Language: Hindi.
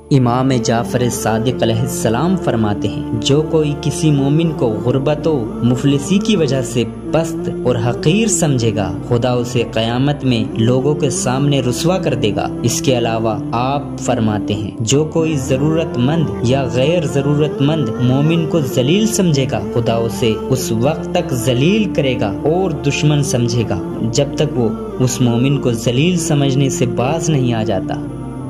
इमाम जाफ़र सादिक अलैहिस्सलाम फरमाते हैं, जो कोई किसी मोमिन को गुर्बत व मुफलिसी की वजह से पस्त और हकीर समझेगा, खुदा उसे क़यामत में लोगों के सामने रुस्वा कर देगा। इसके अलावा आप फरमाते हैं, जो कोई ज़रूरतमंद या गैर ज़रूरतमंद मोमिन को जलील समझेगा, खुदा उसे उस वक्त तक जलील करेगा और दुश्मन समझेगा जब तक वो उस मोमिन को जलील समझने से बाज नहीं आ जाता।